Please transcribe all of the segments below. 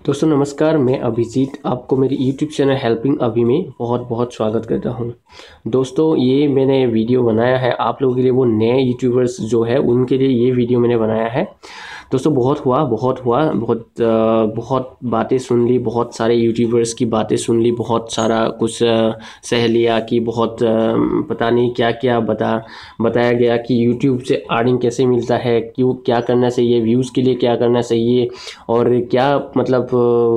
दोस्तों नमस्कार, मैं अभिजीत आपको मेरी यूट्यूब चैनल हेल्पिंग अभी में बहुत बहुत स्वागत करता हूं। दोस्तों ये मैंने वीडियो बनाया है आप लोगों के लिए, वो नए यूट्यूबर्स जो है उनके लिए ये वीडियो मैंने बनाया है। दोस्तों बहुत बातें सुन ली, बहुत सारे यूट्यूबर्स की बातें सुन ली, बहुत सारा कुछ सहेलियाँ की, बहुत पता नहीं क्या क्या बताया गया कि यूट्यूब से अर्निंग कैसे मिलता है, क्यों क्या करना चाहिए, व्यूज़ के लिए क्या करना चाहिए और क्या मतलब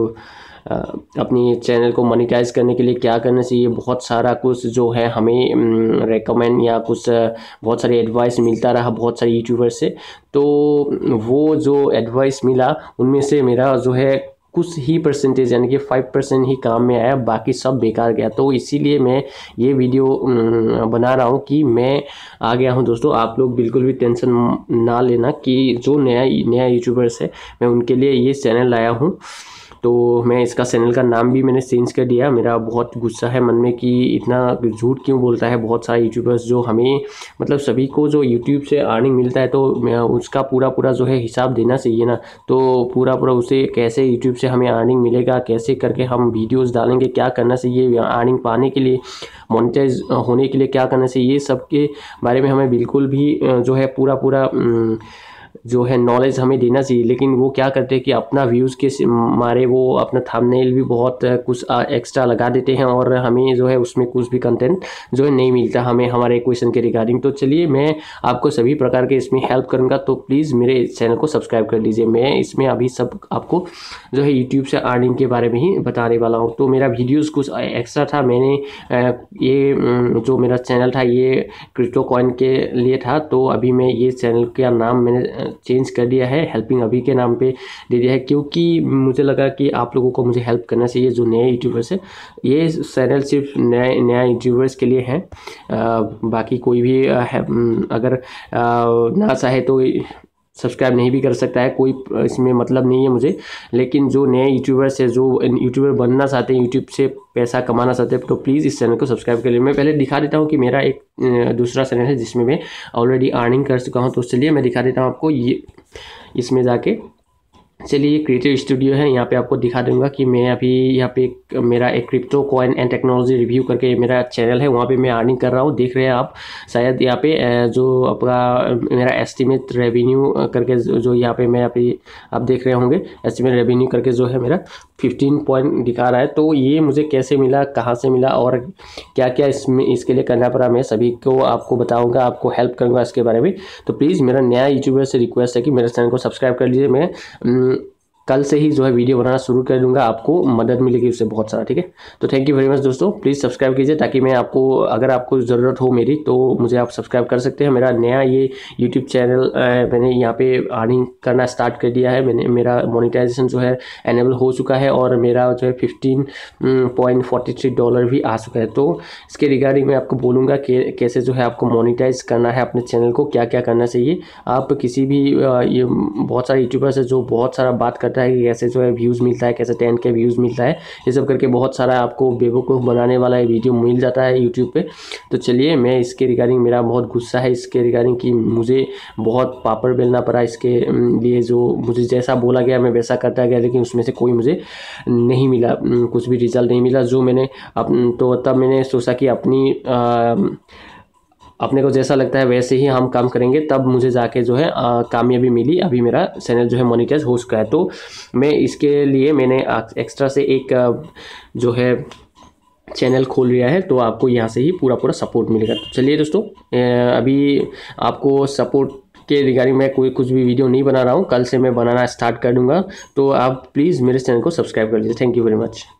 अपनी चैनल को मोनेटाइज करने के लिए क्या करना चाहिए। बहुत सारा कुछ जो है हमें रेकमेंड या कुछ बहुत सारी एडवाइस मिलता रहा बहुत सारे यूट्यूबर से। तो वो जो एडवाइस मिला उनमें से मेरा जो है कुछ ही परसेंटेज यानी कि 5% ही काम में आया, बाकी सब बेकार गया। तो इसीलिए मैं ये वीडियो बना रहा हूँ कि मैं आ गया हूँ। दोस्तों आप लोग बिल्कुल भी टेंशन ना लेना कि जो नया यूट्यूबर्स है मैं उनके लिए ये चैनल लाया हूँ। तो मैं इसका चैनल का नाम भी मैंने चेंज कर दिया। मेरा बहुत गुस्सा है मन में कि इतना झूठ क्यों बोलता है बहुत सारे यूट्यूबर्स, जो हमें मतलब सभी को जो यूट्यूब से अर्निंग मिलता है तो उसका पूरा जो है हिसाब देना चाहिए ना। तो पूरा उसे कैसे यूट्यूब से हमें अर्निंग मिलेगा, कैसे करके हम वीडियोस डालेंगे, क्या करना चाहिए अर्निंग पाने के लिए, मोनेटाइज होने के लिए क्या करना चाहिए, ये सब के बारे में हमें बिल्कुल भी जो है पूरा जो है नॉलेज हमें देना चाहिए। लेकिन वो क्या करते हैं कि अपना व्यूज़ के मारे वो अपना थंबनेल भी बहुत कुछ एक्स्ट्रा लगा देते हैं और हमें जो है उसमें कुछ भी कंटेंट जो है नहीं मिलता हमें हमारे क्वेश्चन के रिगार्डिंग। तो चलिए मैं आपको सभी प्रकार के इसमें हेल्प करूँगा, तो प्लीज़ मेरे चैनल को सब्सक्राइब कर लीजिए। मैं इसमें अभी सब आपको जो है यूट्यूब से अर्निंग के बारे में ही बताने वाला हूँ। तो मेरा वीडियोज़ कुछ एक्स्ट्रा था, मैंने ये जो मेरा चैनल था ये क्रिप्टो कॉइन के लिए था। तो अभी मैं ये चैनल का नाम मैंने चेंज कर दिया है, हेल्पिंग अभी के नाम पे दे दिया है, क्योंकि मुझे लगा कि आप लोगों को मुझे हेल्प करना चाहिए जो नए यूट्यूबर्स है। ये चैनल सिर्फ नया यूट्यूबर्स के लिए है, बाकी कोई भी अगर ना चाहे तो सब्सक्राइब नहीं भी कर सकता है, कोई इसमें मतलब नहीं है मुझे। लेकिन जो नए यूट्यूबर्स है, जो यूट्यूबर बनना चाहते हैं, यूट्यूब से पैसा कमाना चाहते हैं, तो प्लीज़ इस चैनल को सब्सक्राइब कर लीजिए। मैं पहले दिखा देता हूँ कि मेरा एक दूसरा चैनल है जिसमें मैं ऑलरेडी अर्निंग कर चुका हूँ। तो चलिए मैं दिखा देता हूँ आपको, ये इसमें जाके चलिए ये क्रिएटिव स्टूडियो है, यहाँ पे आपको दिखा दूंगा कि मैं अभी यहाँ पे मेरा एक crypto coin and technology review करके मेरा चैनल है, वहाँ पे मैं अर्निंग कर रहा हूँ। देख रहे हैं आप शायद यहाँ पे जो आपका मेरा एस्टिमेट रेवेन्यू करके जो यहाँ पे मैं अभी आप देख रहे होंगे एस्टिमेट रेवेन्यू करके जो है मेरा 15 पॉइंट दिखा रहा है। तो ये मुझे कैसे मिला, कहाँ से मिला और क्या क्या इसके लिए करना पड़ा, मैं सभी को आपको बताऊँगा, आपको हेल्प करूँगा इसके बारे में। तो प्लीज़ मेरा नया यूट्यूबर से रिक्वेस्ट है कि मेरे चैनल को सब्सक्राइब कर लीजिए। मैं कल से ही जो है वीडियो बनाना शुरू कर दूंगा, आपको मदद मिलेगी उससे बहुत सारा, ठीक है। तो थैंक यू वेरी मच दोस्तों, प्लीज़ सब्सक्राइब कीजिए ताकि मैं आपको अगर आपको ज़रूरत हो मेरी तो मुझे आप सब्सक्राइब कर सकते हैं। मेरा नया ये यूट्यूब चैनल मैंने यहाँ पे अर्निंग करना स्टार्ट कर दिया है, मेरा मोनेटाइजेशन जो है एनेबल हो चुका है और मेरा जो है $15.43 भी आ चुका है। तो इसके रिगार्डिंग मैं आपको बोलूँगा कि कैसे जो है आपको मोनेटाइज करना है अपने चैनल को, क्या क्या करना चाहिए। आप किसी भी ये बहुत सारे यूट्यूबर्स है जो बहुत सारा बात करता है कि कैसे जो है व्यूज़ मिलता है, कैसे 10 के व्यूज़ मिलता है, ये सब करके बहुत सारा आपको बेवकूफ़ बनाने वाला वीडियो मिल जाता है यूट्यूब पे। तो चलिए मैं इसके रिगार्डिंग, मेरा बहुत गुस्सा है इसके रिगार्डिंग कि मुझे बहुत पापड़ बेलना पड़ा इसके लिए। जो मुझे जैसा बोला गया मैं वैसा करता गया, लेकिन उसमें से कोई मुझे नहीं मिला, कुछ भी रिजल्ट नहीं मिला जो मैंने तो तब मैंने सोचा कि अपने को जैसा लगता है वैसे ही हम काम करेंगे, तब मुझे जाके जो है कामयाबी मिली। अभी मेरा चैनल जो है मोनेटाइज हो चुका है। तो मैं इसके लिए मैंने एक्स्ट्रा से एक जो है चैनल खोल लिया है, तो आपको यहाँ से ही पूरा सपोर्ट मिलेगा। तो चलिए दोस्तों अभी आपको सपोर्ट के रिगार्डिंग मैं कुछ भी वीडियो नहीं बना रहा हूँ, कल से मैं बनाना स्टार्ट कर दूँगा। तो आप प्लीज़ मेरे चैनल को सब्सक्राइब कर लीजिए। Thank you very much.